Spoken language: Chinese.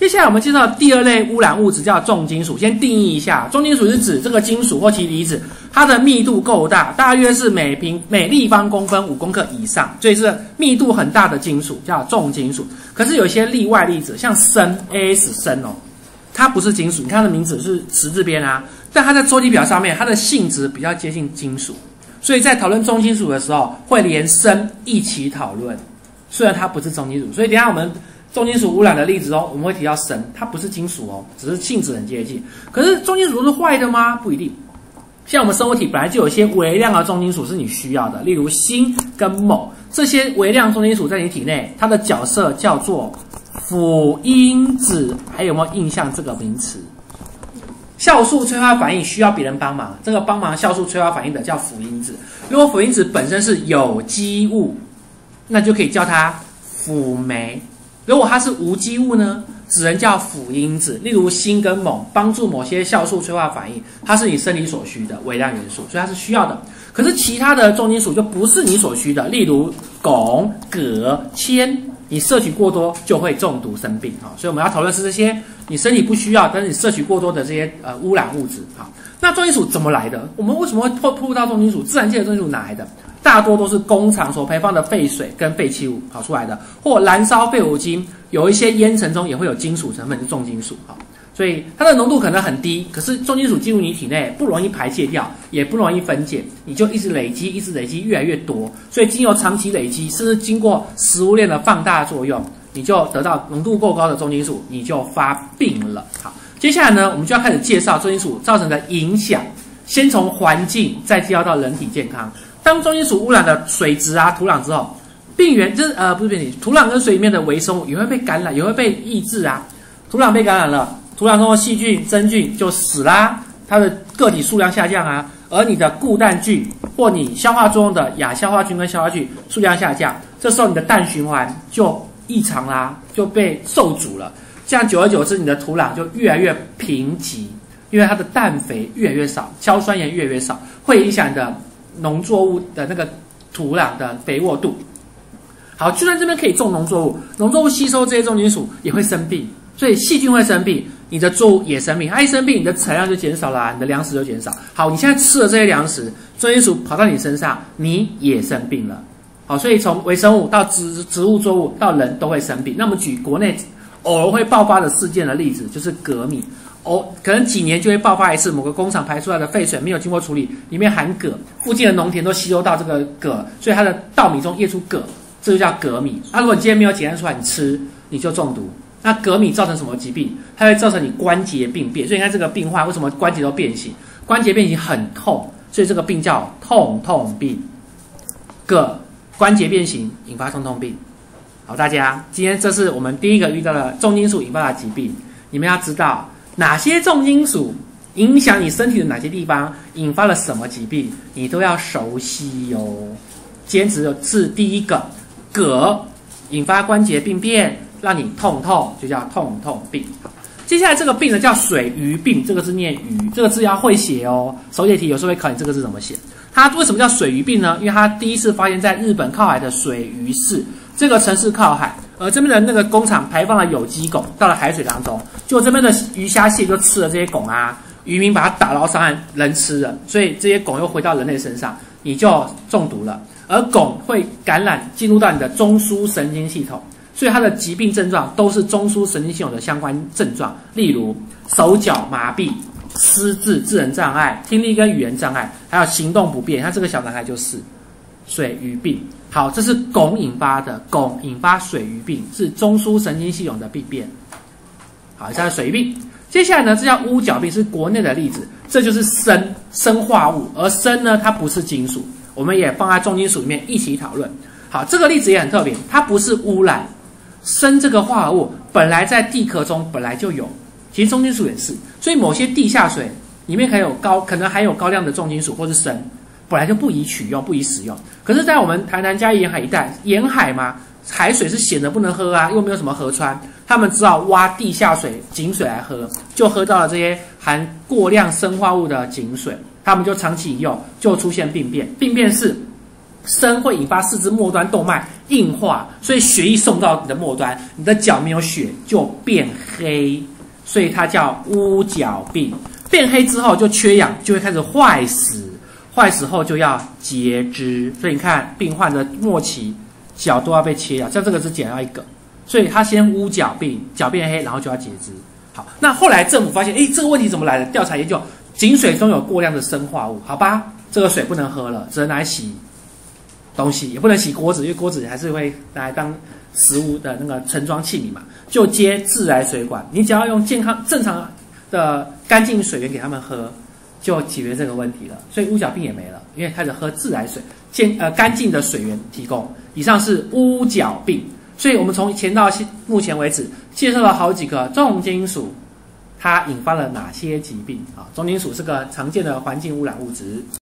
接下来我们介绍第二类污染物质叫重金属。先定义一下，重金属是指这个金属或其离子，它的密度够大，大约是每立方公分5公克以上，所以是密度很大的金属叫重金属。可是有些例外例子，像砷 AS 砷哦，它不是金属，你看它的名字是十字边啊，但它在周期表上面，它的性质比较接近金属，所以在讨论重金属的时候，会连砷一起讨论。虽然它不是重金属，所以等一下我们重金属污染的例子中，我们会提到砷，它不是金属哦，只是性质很接近。可是重金属都是坏的吗？不一定。像我们生物体本来就有一些微量的重金属是你需要的，例如锌跟锰，这些微量重金属在你体内，它的角色叫做辅因子。还有没有印象这个名词？酵素催化反应需要别人帮忙，这个帮忙酵素催化反应的叫辅因子。如果辅因子本身是有机物，那就可以叫它辅酶。如果它是无机物呢，只能叫辅因子。例如锌跟锰帮助某些酵素催化反应，它是你生理所需的微量元素，所以它是需要的。可是其他的重金属就不是你所需的，例如汞、铬、铅，你摄取过多就会中毒生病啊。所以我们要讨论是这些你身体不需要，但是你摄取过多的这些污染物质啊。那重金属怎么来的？我们为什么会碰到重金属？自然界的重金属哪来的？大多都是工厂所排放的废水跟废弃物跑出来的，或燃烧废五金，有一些烟尘中也会有金属成分，是重金属啊。所以它的浓度可能很低，可是重金属进入你体内不容易排泄掉，也不容易分解，你就一直累积，一直累积，越来越多。所以经由长期累积，甚至经过食物链的放大作用，你就得到浓度够高的重金属，你就发病了。好，接下来呢，我们就要开始介绍重金属造成的影响，先从环境，再介绍到人体健康。当重金属污染了水质啊、土壤之后，病原就是不是病原体，土壤跟水里面的微生物也会被感染，也会被抑制啊。土壤被感染了，土壤中的细菌、真菌就死啦，它的个体数量下降啊。而你的固氮菌或你消化作用的亚消化菌跟消化菌数量下降，这时候你的氮循环就异常啦，就被受阻了。这样久而久之，你的土壤就越来越贫瘠，因为它的氮肥越来越少，硝酸盐越来越少，会影响你的农作物的那个土壤的肥沃度。好，就算这边可以种农作物，农作物吸收这些重金属也会生病，所以细菌会生病，你的作物也生病，它一生病，你的产量就减少啦，你的粮食就减少。好，你现在吃了这些粮食，重金属跑到你身上，你也生病了。好，所以从微生物到植物作物到人都会生病。那我们举国内偶尔会爆发的事件的例子，就是镉米。可能几年就会爆发一次，某个工厂排出来的废水没有经过处理，里面含镉，附近的农田都吸收到这个镉，所以它的稻米中液出镉，这就叫镉米。如果你今天没有检验出来，你吃你就中毒。那镉米造成什么疾病？它会造成你关节病变。所以你看这个病患为什么关节都变形？关节变形很痛，所以这个病叫痛痛病。镉关节变形引发痛痛病。好，大家今天这是我们第一个遇到的重金属引发的疾病，你们要知道哪些重金属影响你身体的哪些地方，引发了什么疾病，你都要熟悉哟。今天只是第一个，镉引发关节病变，让你痛痛，就叫痛痛病。接下来这个病呢叫水俣病，这个字念鱼，这个字要会写哦。手写题有时候会考你这个字怎么写。它为什么叫水俣病呢？因为它第一次发现在日本靠海的水俣市这个城市靠海，而这边的那个工厂排放了有机汞到了海水当中，就这边的鱼虾蟹就吃了这些汞啊，渔民把它打捞上岸，人吃了，所以这些汞又回到人类身上，你就中毒了。而汞会感染进入到你的中枢神经系统，所以它的疾病症状都是中枢神经系统的相关症状，例如手脚麻痹、失智、智能障碍、听力跟语言障碍，还有行动不便。像这个小男孩就是水俣病。好，这是汞引发的，汞引发水俣病，是中枢神经系统的病变。好，这是水俣病。接下来呢，这叫乌角病，是国内的例子，这就是砷化物，而砷呢，它不是金属，我们也放在重金属里面一起讨论。好，这个例子也很特别，它不是污染，砷这个化合物本来在地壳中本来就有，其实重金属也是，所以某些地下水里面可能含有高量的重金属或是砷，本来就不宜取用、不宜使用。可是，在我们台南嘉义沿海一带，沿海嘛，海水是咸的不能喝啊，又没有什么河川，他们只好挖地下水、井水来喝，就喝到了这些含过量砷化物的井水，他们就长期饮用，就出现病变。病变是砷会引发四肢末端动脉硬化，所以血液送到你的末端，你的脚没有血就变黑，所以它叫乌脚病。变黑之后就缺氧，就会开始坏死，坏死后就要截肢。所以你看，病患的末期脚都要被切掉，像这个只剪到一个，所以他先乌脚病，脚变黑，然后就要截肢。好，那后来政府发现，这个问题怎么来的？调查研究，井水中有过量的砷化物，好吧，这个水不能喝了，只能拿来洗东西，也不能洗锅子，因为锅子还是会拿来当食物的那个盛装器皿嘛，就接自来水管。你只要用健康正常的干净水源给他们喝，就解决这个问题了。所以乌脚病也没了，因为开始喝自来水，干净的水源提供。以上是乌脚病。所以我们从前到目前为止介绍了好几个重金属，它引发了哪些疾病啊？重金属是个常见的环境污染物质。